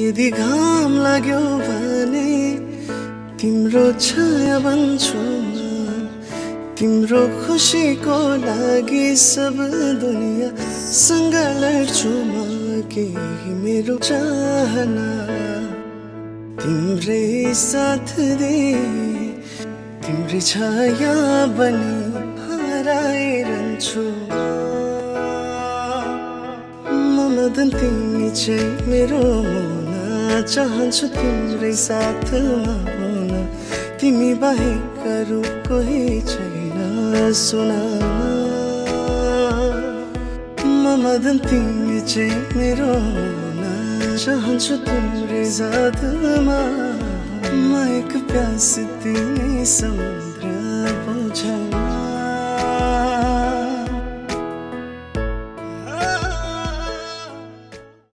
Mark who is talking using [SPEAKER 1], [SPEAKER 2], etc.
[SPEAKER 1] यदि घाम लाग्यो भने तिम्रो छाया बन्छु म। तिम्रो खुसीको लागि सब दुनियासँग लड्छु म। केही मेरो चाहना तिम्रै साथ दे, तिम्रै छाया बनी हराइरहन्छु म। मदन तिमी चाहिँ मेरो मुना, चाहन्छु तिम्रै साथमा हुन। तिमी बाहेक अरू कोही छैन सुना। म मदन तिमी चाहिँ मेरो मुना, चाहन्छु तिम्रै साथमा। म एक प्यास तिमी समुद्र बुझाउँ।